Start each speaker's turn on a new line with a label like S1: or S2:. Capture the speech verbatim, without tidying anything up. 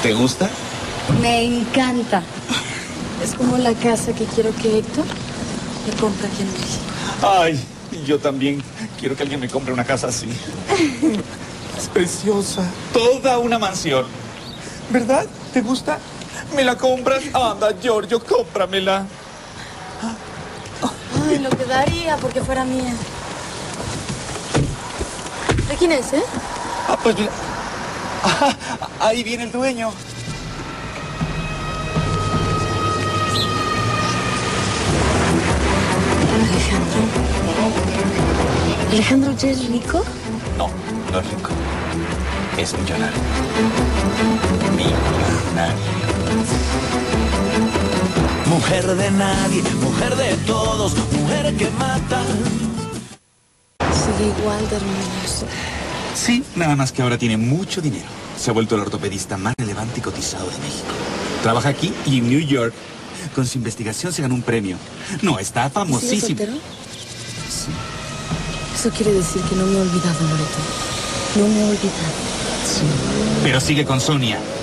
S1: ¿Te gusta?
S2: Me encanta. Es como la casa que quiero que Héctor me compre aquí en México.
S1: Ay, yo también quiero que alguien me compre una casa así. Es preciosa. Toda una mansión. ¿Verdad? ¿Te gusta? ¿Me la compras? Anda, Giorgio, cómpramela.
S2: Ay, lo que daría porque fuera mía. ¿De quién es, eh?
S1: Ah, pues mira. Ah, ahí viene el dueño.
S2: Alejandro. ¿Alejandro ya es rico?
S1: No, no es rico. Es millonario. Millonario.
S3: Mujer de nadie, mujer de todos, mujer que mata.
S2: Sigue igual de hermoso.
S1: Sí, nada más que ahora tiene mucho dinero. Se ha vuelto el ortopedista más relevante y cotizado de México. Trabaja aquí y en New York. Con su investigación se ganó un premio. No, está famosísimo.
S2: ¿Sigue soltero? Sí. Eso quiere decir que no me he olvidado, Loreto. No me he olvidado.
S1: Sí. Pero sigue con Sonia.